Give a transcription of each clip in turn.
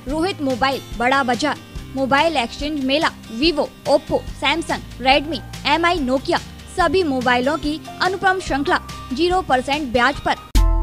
Rohit mobile Bada Bazaar. Mobile exchange मेला Vivo, Oppo, Samsung, Redmi, MI, Nokia सभी मोबाइलों की अनुपम श्रृंखला 0% ब्याज पर।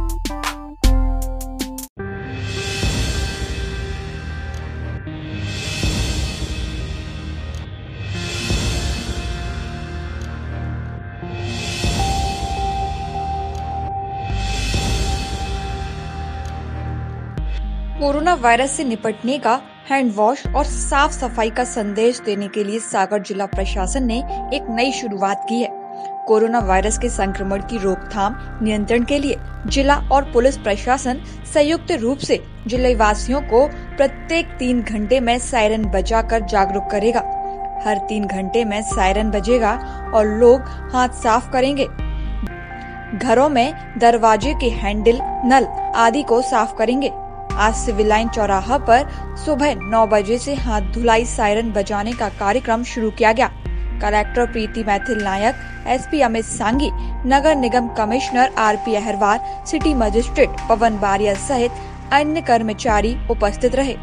कोरोना वायरस से निपटने का हैंड वॉश और साफ सफाई का संदेश देने के लिए सागर जिला प्रशासन ने एक नई शुरुआत की है। कोरोना वायरस के संक्रमण की रोकथाम नियंत्रण के लिए जिला और पुलिस प्रशासन संयुक्त रूप से जिले वासियों को प्रत्येक 3 घंटे में सायरन बजाकर जागरूक करेगा। हर 3 घंटे में सायरन बजेगा और लोग हाथ साफ करेंगे। घरों में दरवाजे के हैंडल, नल आदि को साफ करेंगे। आज सिविल लाइन चौराहा पर सुबह 9 बजे से हाथ धुलाई सायरन बजाने का कार्यक्रम शुरू किया गया। कलेक्टर प्रीति मैथिल नायक, SP अमित सांगी, नगर निगम commissioner RP Ahirwar, city magistrate Pawan Bariya सहित अन्य कर्मचारी उपस्थित रहे।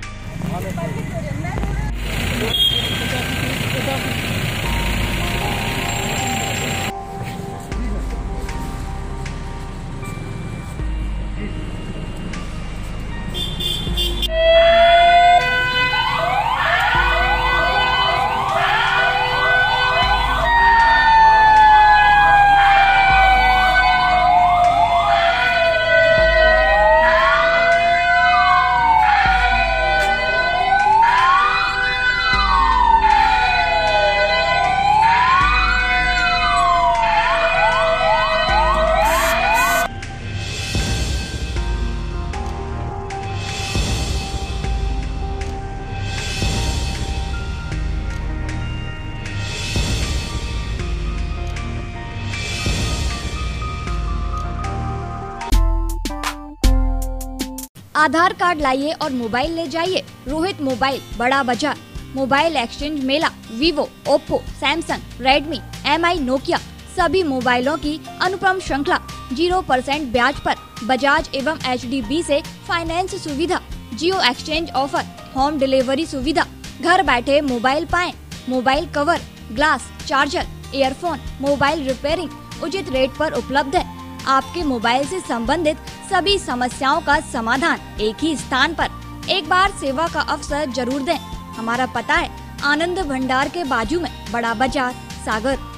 आधार कार्ड लाइए और मोबाइल ले जाइए। Rohit mobile Bada Bazaar. Mobile exchange मेला Vivo, Oppo, Samsung, Redmi, MI, Nokia सभी मोबाइलों की अनुपम श्रृंखला 0% ब्याज पर। बजाज एवं HDB से फाइनेंस सुविधा, Jio exchange offer, home delivery सुविधा। घर बैठे मोबाइल पाएं। Mobile cover, glass, charger, earphone, mobile repairing उचित रेट पर उपलब्ध है। आपके मोबाइल से संबंधित सभी समस्याओं का समाधान एक ही स्थान पर। एक बार सेवा का अवसर जरूर दें। हमारा पता है आनंद भंडार के बाजू में, बड़ा बाजार, सागर।